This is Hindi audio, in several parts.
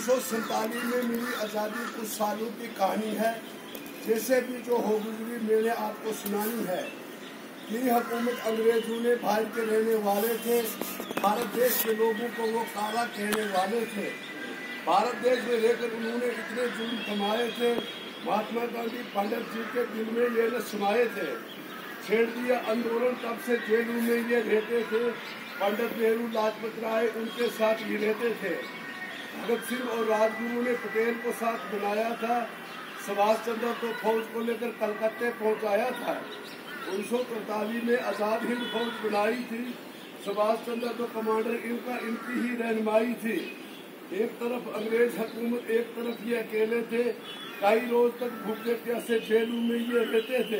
1947 में मिली आज़ादी कुछ सालों की कहानी है। जैसे भी जो हो गुजरी मैंने आपको सुनानी है। ये हुकूमत अंग्रेजों ने भारत के रहने वाले थे। भारत देश के लोगों को वो काला कहने वाले थे। भारत देश में रहकर उन्होंने इतने जुल्म कमाए थे। महात्मा गांधी पंडित जी के दिल में ये न समाये थे। छेड़ दिया आंदोलन, तब से जेलों में ये रहते थे। पंडित नेहरू, लाजपत राय उनके साथ ही रहते थे। भगत सिंह और राजगुरु ने पटेल को साथ बनाया था। सुभाष चंद्र को फौज को लेकर कलकत्ते पहुंचाया था। 1943 में आज़ाद हिंद फौज बनाई थी। सुभाष चंद्र तो कमांडर इनकी ही रहनुमाई थी। एक तरफ अंग्रेज हुकूमत, एक तरफ ये अकेले थे। कई रोज तक भूखे प्यासे जेलों में ये रहते थे।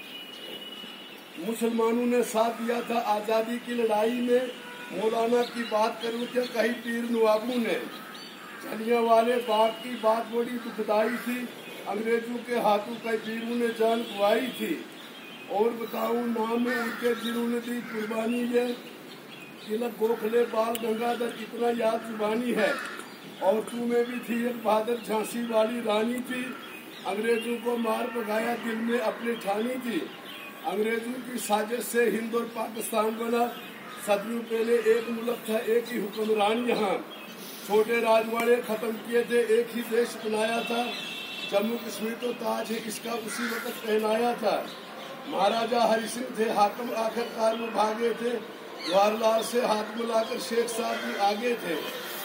मुसलमानों ने साथ दिया था आज़ादी की लड़ाई में। मौलाना की बात करूँ क्या कहीं पीर नवाबों ने। जलियांवाले बाग की बात बड़ी दुखदाई थी। अंग्रेजों के हाथों कई पीरों ने जान गंवाई थी। और बताऊं नाम में उनके जिन्होंने दी कुर्बानी है। तिलक, गोखले, बाल गंगाधर इतना याद जुबानी है। और तू में भी थी एक बहादुर झांसी वाली रानी थी। अंग्रेजों को मार भगाया, दिल में अपनी ठानी थी। अंग्रेजों की साजिश से हिंद और पाकिस्तान बना। सदियों पहले एक मुल्क था, एक ही हुक्मरान यहाँ। छोटे राजवाड़े खत्म किए थे, एक ही देश बनाया था। जम्मू कश्मीर तो ताज है, इसका उसी वक्त पहनाया था। महाराजा हरि सिंह थे हाकम, आखिरकार में भागे थे। जवाहरलाल से हाथ मिलाकर शेख साहब भी आगे थे।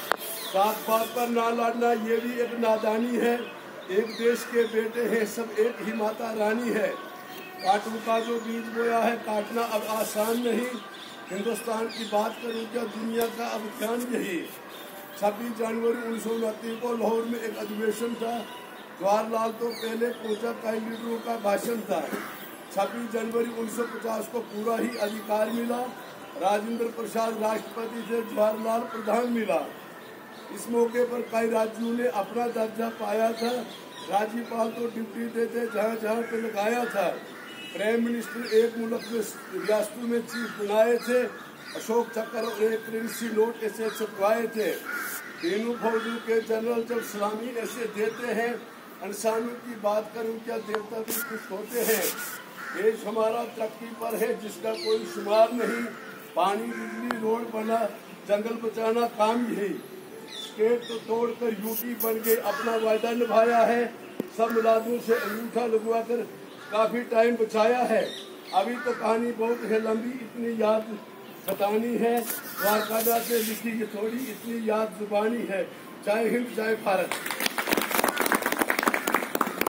सात बात पर ना लड़ना ये भी एक नादानी है। एक देश के बेटे हैं सब, एक ही माता रानी है। कांटों का जो बीज बोया है काटना अब आसान नहीं। हिंदुस्तान की बात करूँ क्या दुनिया का अब ध्यान यही। 26 जनवरी 1929 को लाहौर में एक अधिवेशन था। जवाहरलाल तो पहले पहुंचा, कई लीडरों का भाषण था। 26 जनवरी 1950 को पूरा ही अधिकार मिला। राजेंद्र प्रसाद राष्ट्रपति थे, जवाहरलाल प्रधान मिला। इस मौके पर कई राज्यों ने अपना दर्जा पाया था। राज्यपाल तो ड्यूटी देते जहाँ जहाँ पे लगाया था। प्राइम मिनिस्टर एक मुल्क में रियासतों में चीफ बनाए थे। अशोक चक्र और एक करेंसी नोट ऐसे छपवाए थे। तीनों फौजों के जनरल जब सलामी ऐसे देते हैं। इंसानों की बात करूं क्या देवता भी खुश होते हैं। देश हमारा तरक्की पर है जिसका कोई शुमार नहीं। पानी, बिजली, रोड बना, जंगल बचाना काम यही। स्टेट तो तोड़कर यूटी बन गए, अपना वायदा निभाया है। सब मुलाजिमों से अंगूठा लगवा कर काफी टाइम बचाया है। अभी तो कहानी बहुत है लंबी, इतनी याद बतानी है। वारकादा से लिखी ये थोड़ी, इतनी याद जुबानी है। जय हिंद, जय भारत।